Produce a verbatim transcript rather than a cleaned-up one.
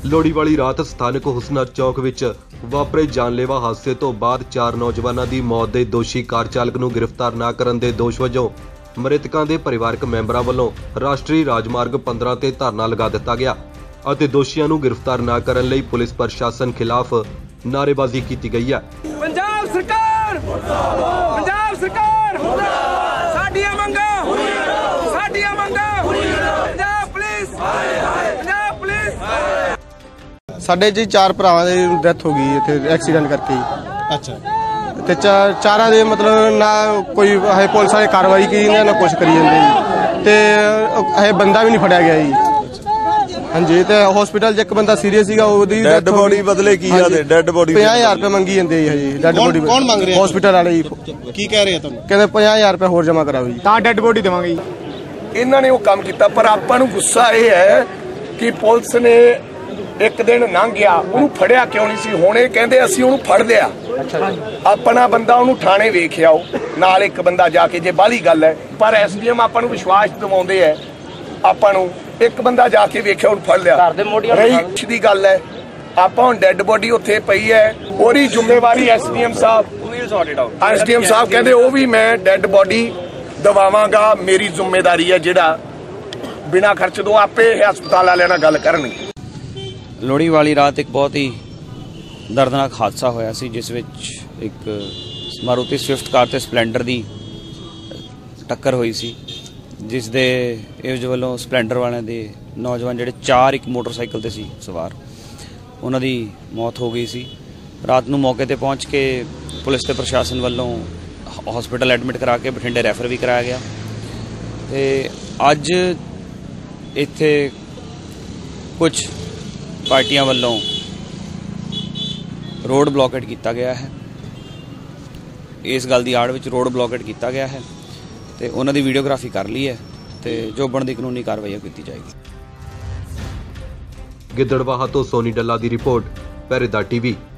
लोहड़ी रात ਸਥਾਨਕ ਹੁਸਨਾ ਚੌਕ ਵਿੱਚ ਵਾਪਰੇ ਜਾਨਲੇਵਾ ਹਾਦਸੇ ਤੋਂ ਬਾਅਦ ਚਾਰ ਨੌਜਵਾਨਾਂ ਦੀ ਮੌਤ ਦੇ ਦੋਸ਼ੀ ਕਾਰ ਚਾਲਕ ਨੂੰ ਗ੍ਰਿਫਤਾਰ ਨਾ ਕਰਨ ਦੇ ਦੋਸ਼ ਵਜੋਂ ਮ੍ਰਿਤਕਾਂ ਦੇ ਪਰਿਵਾਰਕ ਮੈਂਬਰਾਂ ਵੱਲੋਂ ਰਾਸ਼ਟਰੀ ਰਾਜਮਾਰਗ ਪੰਦਰਾਂ ਤੇ ਧਰਨਾ ਲਗਾ ਦਿੱਤਾ ਗਿਆ ਅਤੇ ਦੋਸ਼ੀਆਂ ਨੂੰ ਗ੍ਰਿਫਤਾਰ ਨਾ ਕਰਨ ਲਈ ਪੁਲਿਸ ਪ੍ਰਸ਼ਾਸਨ ਖਿਲਾਫ ਨਾਅਰੇਬਾਜ਼ੀ ਕੀਤੀ ਗਈ ਹੈ। ਪੰਜਾਬ ਸਰਕਾਰ ਮੁਰਦਾਬਾਦ, ਪੰਜਾਬ ਸਰਕਾਰ ਮੁਰਦਾਬਾਦ, ਸਾਡੀਆਂ ਮੰਗਾਂ ਸਾਡੀਆਂ ਮੰਗਾਂ, ਪੰਜਾਬ ਪੁਲਿਸ ਹਾਏ ਹਾਏ, ਪੰਜਾਬ ਪੁਲਿਸ। ਸਾਡੇ ਜੀ ਚਾਰ ਭਰਾਵਾਂ ਦੀ ਡੈਥ ਹੋ ਗਈ ਇੱਥੇ ਐਕਸੀਡੈਂਟ ਕਰਕੇ। ਅੱਛਾ ਤੇ ਚਾਰਾਂ ਦੇ ਮਤਲਬ ਨਾ ਕੋਈ ਹੈ ਪੁਲਿਸ ਵਾਲੇ ਕਾਰਵਾਈ ਕੀ ਨਾ ਕੁਛ ਕਰੀ ਜਾਂਦੇ ਜੀ ਤੇ ਇਹ ਬੰਦਾ ਵੀ ਨਹੀਂ ਫੜਿਆ ਗਿਆ ਜੀ। ਹਾਂਜੀ ਤੇ ਹਸਪੀਟਲ 'ਚ ਇੱਕ ਬੰਦਾ ਸੀਰੀਅਸ ਸੀਗਾ, ਉਹਦੀ ਡੈਡ ਬੋਡੀ ਬਦਲੇ ਕੀ ਆ? ਡੈਡ ਬੋਡੀ ਪੰਜਾਹ ਹਜ਼ਾਰ ਰੁਪਏ ਮੰਗੀ ਜਾਂਦੇ ਜੀ ਹਜੇ ਡੈਡ ਬੋਡੀ। ਕੌਣ ਮੰਗ ਰਿਹਾ? ਹਸਪੀਟਲ ਵਾਲੇ ਜੀ। ਕੀ ਕਹਿ ਰਹੇ ਆ ਤੁਹਾਨੂੰ? ਕਹਿੰਦੇ ਪੰਜਾਹ ਹਜ਼ਾਰ ਰੁਪਏ ਹੋਰ ਜਮ੍ਹਾਂ ਕਰਾਓ ਜੀ ਤਾਂ ਡੈਡ ਬੋਡੀ ਦੇਵਾਂਗੇ ਜੀ। ਇਹਨਾਂ ਨੇ ਉਹ ਕੰਮ ਕੀਤਾ, ਪਰ ਆਪਾਂ ਨੂੰ ਗੁੱਸਾ ਇਹ ਹੈ ਕਿ ਪੁਲਿਸ ਨੇ ਇੱਕ ਦਿਨ ਲੰਘ ਗਿਆ, ਉਹਨੂੰ ਫੜਿਆ ਕਿਉਂ ਨਹੀਂ ਸੀ? ਹੁਣ ਇਹ ਕਹਿੰਦੇ ਅਸੀਂ ਉਹਨੂੰ ਫੜ ਲਿਆ। ਆਪਣਾ ਬੰਦਾ ਉਹਨੂੰ ਥਾਣੇ ਵੇਖ ਆਓ, ਨਾਲ ਇੱਕ ਬੰਦਾ ਜਾ ਕੇ, ਜੇ ਬਾਹਲੀ ਗੱਲ ਹੈ। ਪਰ ਐਸਡੀਐਮ ਆਪਾਂ ਨੂੰ ਵਿਸ਼ਵਾਸ ਦਿਵਾਉਂਦੇ ਹੈ, ਆਪਾਂ ਨੂੰ ਇੱਕ ਬੰਦਾ ਜਾ ਕੇ ਵੇਖਿਆ, ਉਹਨੂੰ ਫੜ ਲਿਆ। ਰਹੀ ਦੀ ਗੱਲ ਹੈ, ਆਪਾਂ ਹੁਣ ਡੈੱਡ ਬੋਡੀ ਉੱਥੇ ਪਈ ਹੈ, ਉਹਦੀ ਜ਼ਿੰਮੇਵਾਰੀ ਐਸਡੀਐਮ ਸਾਹਿਬ ਐਸਡੀਐਮ ਸਾਹਿਬ ਕਹਿੰਦੇ ਉਹ ਵੀ ਮੈਂ ਡੈੱਡ ਬੋਡੀ ਦਵਾਵਾਂਗਾ, ਮੇਰੀ ਜ਼ਿੰਮੇਵਾਰੀ ਹੈ। ਜਿਹੜਾ ਬਿਨਾਂ ਖਰਚ ਤੋਂ ਆਪੇ ਹਸਪਤਾਲ ਵਾਲਿਆਂ ਨਾਲ ਗੱਲ ਕਰਨਗੇ। ਲੋਹੜੀ वाली रात एक बहुत ही दर्दनाक हादसा होया सी, जिस विच एक मारुति स्विफ्ट कार ते स्पलैंडर दी टक्कर हुई सी, जिस दे एवज वल्लों स्पलैंडर वाले दे नौजवान जिहड़े चार एक मोटरसाइकिल ते सी सवार, उन्हां दी मौत हो गई सी। रात नूं मौके ते पहुंच के पुलिस ते प्रशासन वल्लों हॉस्पिटल एडमिट करा के बठिंडे रैफर भी कराया गया ते अज इत्थे कुछ पार्टियां वालों रोड ब्लॉकेट किया गया है। इस गल की आड़ विच रोड ब्लॉकेट किया गया है तो उन्होंने वीडियोग्राफी कर ली है तो जो बनती कानूनी कार्रवाई की जाएगी। गिद्दड़बाहा तो सोनी डल्ला की रिपोर्ट, पहरेदार टीवी।